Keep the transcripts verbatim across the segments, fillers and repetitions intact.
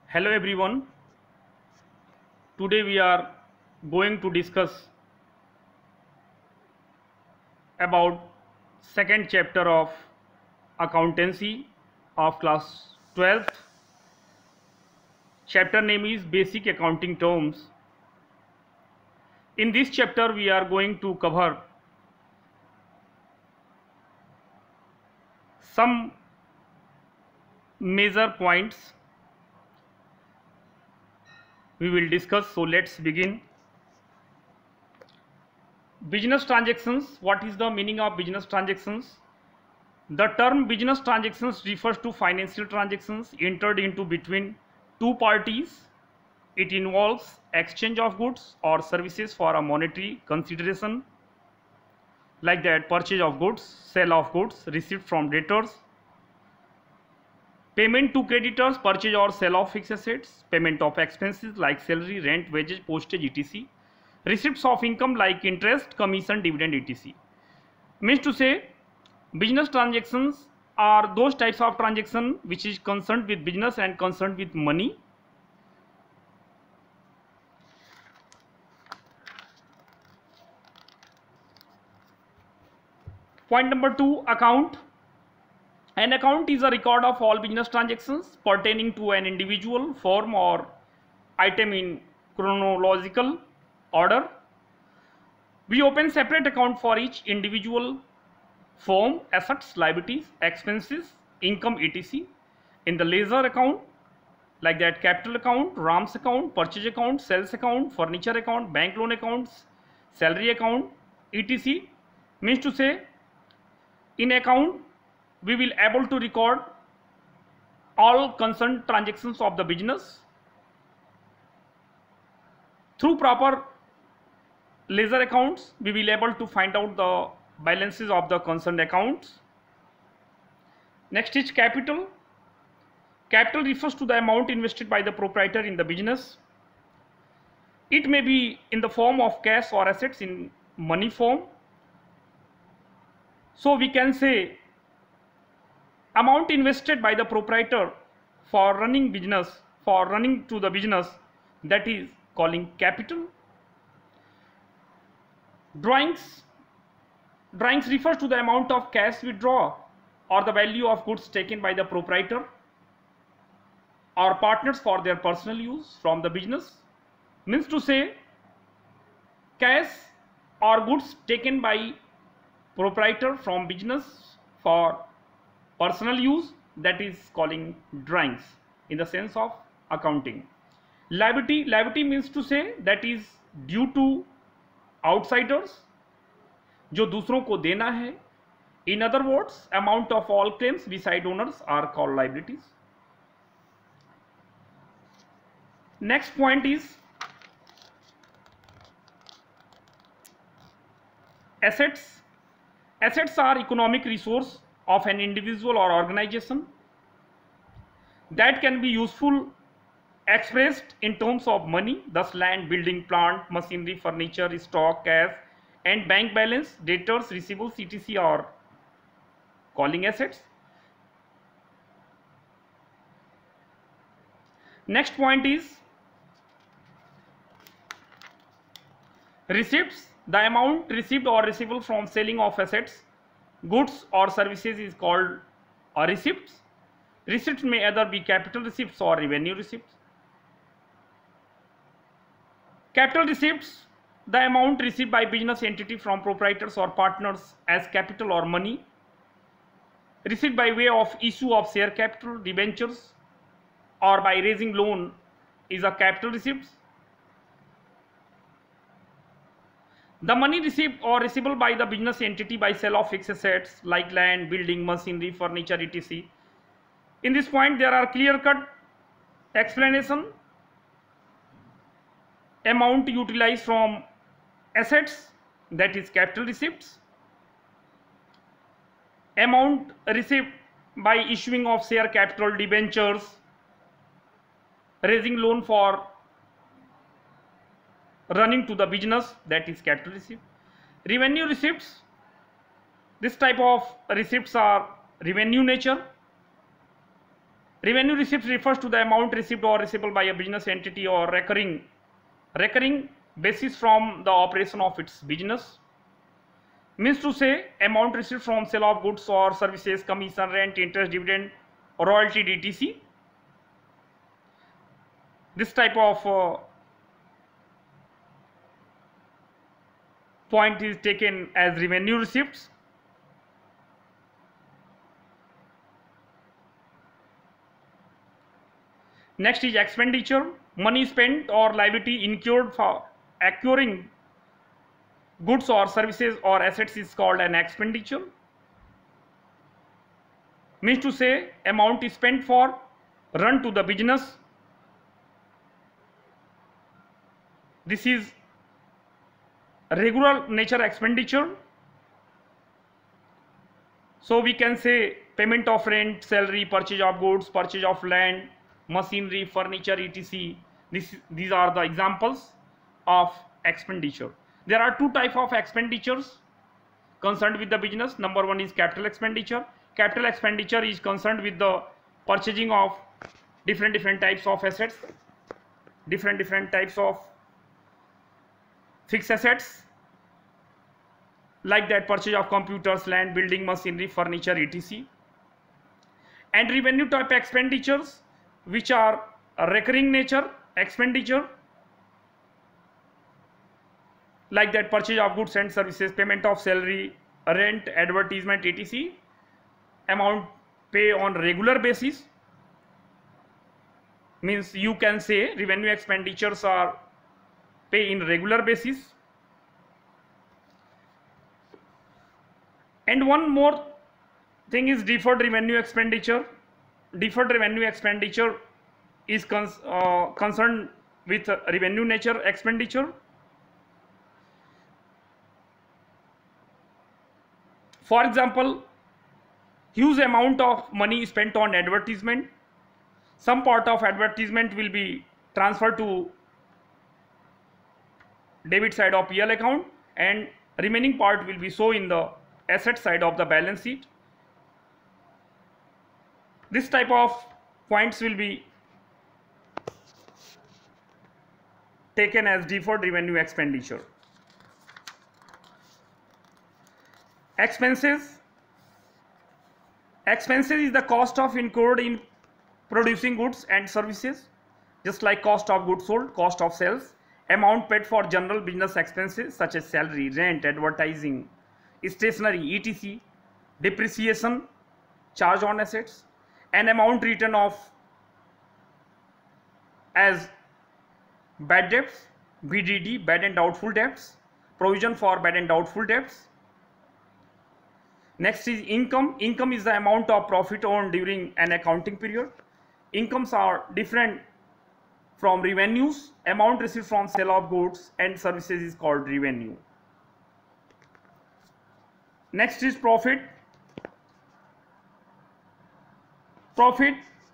Hello everyone. Today we are going to discuss about second chapter of accountancy of class twelfth. Chapter name is basic accounting terms. In this chapter we are going to cover some major points we will discuss. So let's begin. Business transactions. What is the meaning of business transactions? The term business transactions refers to financial transactions entered into between two parties. It involves exchange of goods or services for a monetary consideration, like that purchase of goods, sale of goods, receipt from debtors, payment to creditors, purchase or sale of fixed assets, payment of expenses like salary, rent, wages, postage, et cetera, receipts of income like interest, commission, dividend, et cetera. Means to say, business transactions are those types of transaction which is concerned with business and concerned with money. Point number two, account. An account is a record of all business transactions pertaining to an individual, firm or item in chronological order. We open separate account for each individual firm, assets, liabilities, expenses, income, et cetera. In the ledger account, like that capital account, R A Ms account, purchase account, sales account, furniture account, bank loan accounts, salary account, et cetera. Means to say, in account we will able to record all concerned transactions of the business. Through proper ledger accounts we will able to find out the balances of the concerned accounts. Next is capital. Capital refers to the amount invested by the proprietor in the business. It may be in the form of cash or assets in money form. So we can say amount invested by the proprietor for running business, for running to the business, that is calling capital. Drawings. Drawings refers to the amount of cash withdraw or the value of goods taken by the proprietor or partners for their personal use from the business. Means to say, cash or goods taken by proprietor from business for personal use, that is calling drawings in the sense of accounting. Liability. Liability means to say that is due to outsiders, जो दूसरों को देना है. In other words, amount of all claims beside owners are called liabilities. Next point is assets. Assets are economic resource of an individual or organization that can be useful expressed in terms of money, thus land, building, plant, machinery, furniture, stock, cash and bank balance, debtors, receivables, et cetera are calling assets. Next point is receipts. The amount received or receivable from selling of assets, goods or services is called a receipts. Receipts may either be capital receipts or revenue receipts. Capital receipts, the amount received by business entity from proprietors or partners as capital or money, received by way of issue of share capital, debentures or by raising loan, is a capital receipts. The money received or receivable by the business entity by sale of fixed assets like land, building, machinery, furniture, et cetera. In this point there are clear-cut explanation. Amount utilized from assets, that is capital receipts. Amount received by issuing of share capital, debentures, raising loan for running to the business, that is capital receipt. Revenue receipts. This type of receipts are revenue nature. Revenue receipts refers to the amount received or receivable by a business entity or recurring recurring basis from the operation of its business. Means to say amount received from sale of goods or services, commission, rent, interest, dividend, royalty, et cetera. This type of uh, point is taken as revenue receipts. Next is expenditure. Money spent or liability incurred for acquiring goods or services or assets is called an expenditure. Means to say amount is spent for run to the business. This is regular nature expenditure. So we can say payment of rent, salary, purchase of goods, purchase of land, machinery, furniture, et cetera. This, these are the examples of expenditure. There are two types of expenditures concerned with the business. Number one is capital expenditure. Capital expenditure is concerned with the purchasing of different different types of assets, different different types of fixed assets, like that purchase of computers, land, building, machinery, furniture, et cetera. And revenue type expenditures, which are a recurring nature expenditure, like that purchase of goods and services, payment of salary, rent, advertisement, et cetera. Amount pay on regular basis. Means you can say revenue expenditures are pay in regular basis. And one more thing is deferred revenue expenditure. Deferred revenue expenditure is cons uh, concerned with uh, revenue nature expenditure. For example, huge amount of money spent on advertisement. Some part of advertisement will be transferred to debit side of P L account, and remaining part will be shown in the asset side of the balance sheet. This type of points will be taken as deferred revenue expenditure. Expenses. Expenses is the cost of incurred in producing goods and services, just like cost of goods sold, cost of sales, amount paid for general business expenses such as salary, rent, advertising, stationery, et cetera, depreciation, charge on assets, an amount written off as bad debts, B D D, bad and doubtful debts, provision for bad and doubtful debts. Next is income. Income is the amount of profit earned during an accounting period. Incomes are different from revenues. Amount received from sale of goods and services is called revenue. Next is profit. Profit.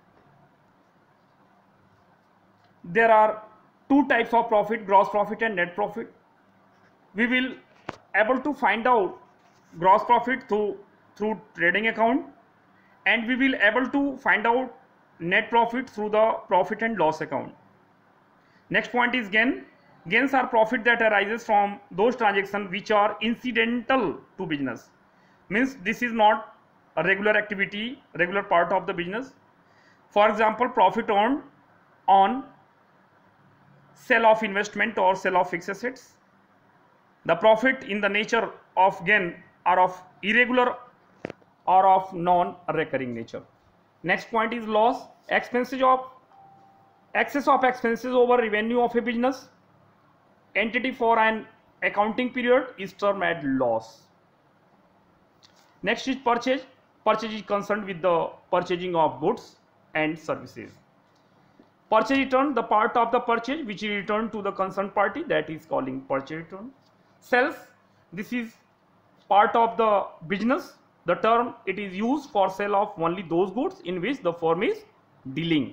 There are two types of profit, gross profit and net profit. We will able to find out gross profit through through trading account, and we will able to find out net profit through the profit and loss account. Next point is gain. Gains are profit that arises from those transactions which are incidental to business. Means this is not a regular activity, regular part of the business. For example, profit earned on sale of investment or sale of fixed assets. The profit in the nature of gain are of irregular or of non-recurring nature. Next point is loss. Expenses of excess of expenses over revenue of a business entity for an accounting period is termed as loss. Next is purchase. Purchase is concerned with the purchasing of goods and services. Purchase return, the part of the purchase which is returned to the concerned party, that is calling purchase return. Sales, this is part of the business. The term it is used for sale of only those goods in which the firm is dealing.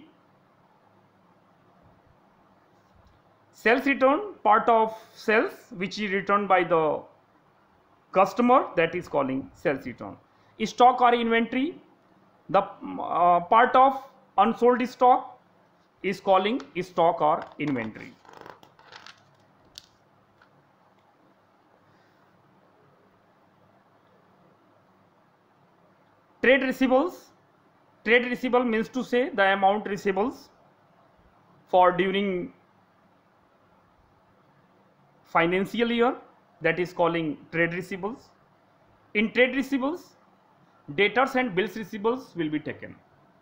Sales return, part of sales which is returned by the customer, that is calling sales return. Stock or inventory, the uh, part of unsold stock is calling stock or inventory. Trade receivables. Trade receivable means to say the amount receivables for during financial year, that is calling trade receivables. In trade receivables, debtors and bills receivables will be taken.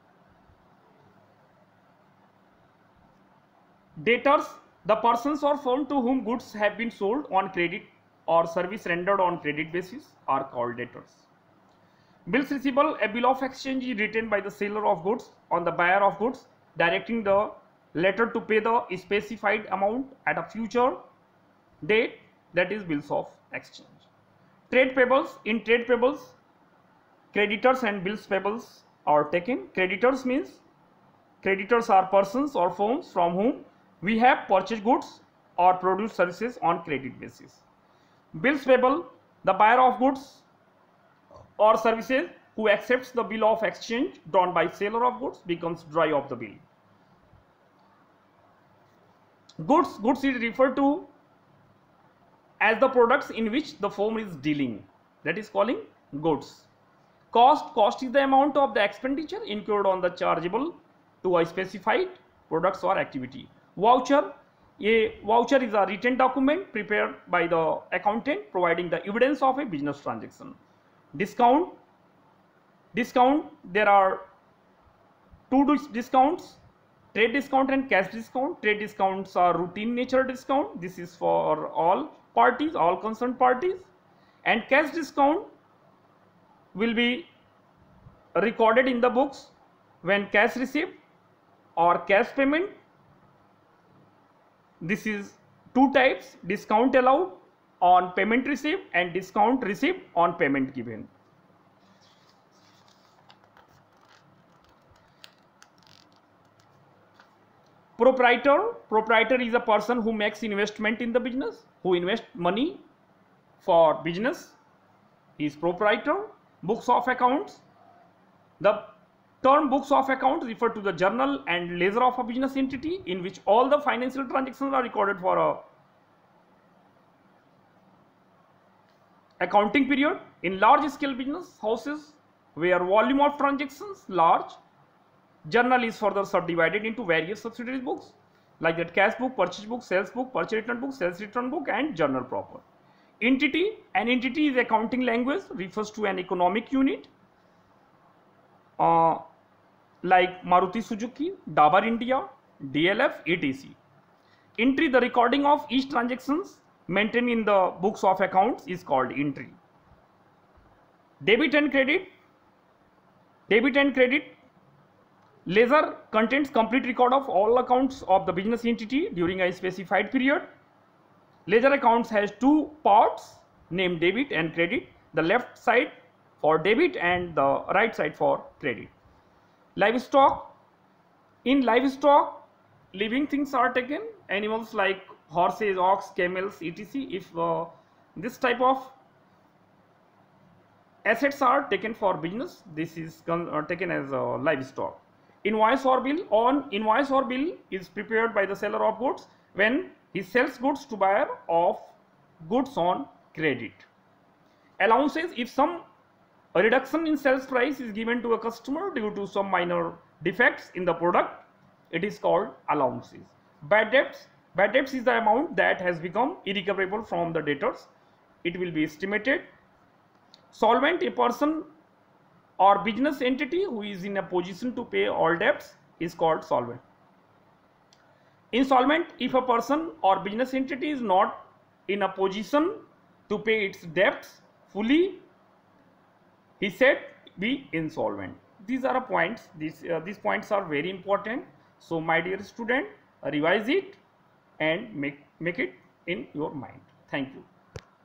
Debtors, the persons or firm to whom goods have been sold on credit or service rendered on credit basis, are called debtors. Bills receivable, a bill of exchange is written by the seller of goods on the buyer of goods, directing the latter to pay the specified amount at a future date, that is bills of exchange. Trade payables, in trade payables, creditors and bills payables are taken. Creditors means creditors are persons or firms from whom we have purchased goods or produced services on credit basis. Bills payable, the buyer of goods or services who accepts the bill of exchange drawn by seller of goods becomes dry of the bill. Goods, goods is referred to as the products in which the firm is dealing, that is calling goods. Cost, cost is the amount of the expenditure incurred on the chargeable to a specified products or activity. Voucher, a voucher is a written document prepared by the accountant providing the evidence of a business transaction. Discount, discount, there are two discounts, trade discount and cash discount. Trade discounts are routine nature discount, this is for all parties, all concerned parties, and cash discount will be recorded in the books when cash received or cash payment. This is two types: discount allowed on payment received and discount received on payment given. Proprietor, proprietor is a person who makes investment in the business, who invests money for business. He is proprietor. Books of accounts, the term books of accounts refer to the journal and ledger of a business entity in which all the financial transactions are recorded for a accounting period. In large scale business houses where volume of transactions large, journal is further subdivided into various subsidiary books like that: cash book, purchase book, sales book, purchase return book, sales return book, and journal proper. Entity, an entity is accounting language, refers to an economic unit uh, like Maruti Suzuki, Dabur India, D L F, et cetera. Entry, the recording of each transactions maintained in the books of accounts, is called entry. Debit and credit, debit and credit, ledger contains complete record of all accounts of the business entity during a specified period. Ledger accounts has two parts named debit and credit, the left side for debit and the right side for credit. Livestock, in livestock living things are taken, animals like horses, ox, camels, et cetera. If uh, this type of assets are taken for business, this is uh, taken as uh, livestock. Invoice or bill, on invoice or bill is prepared by the seller of goods when he sells goods to buyer of goods on credit. Allowances, if some reduction in sales price is given to a customer due to some minor defects in the product, it is called allowances. Bad debts, bad debts is the amount that has become irrecoverable from the debtors. It will be estimated. Solvent, a person or business entity who is in a position to pay all debts, is called solvent. Insolvent, if a person or business entity is not in a position to pay its debts fully, he said be insolvent. These are points, these, uh, these points are very important. So my dear student, revise it and make, make it in your mind. Thank you.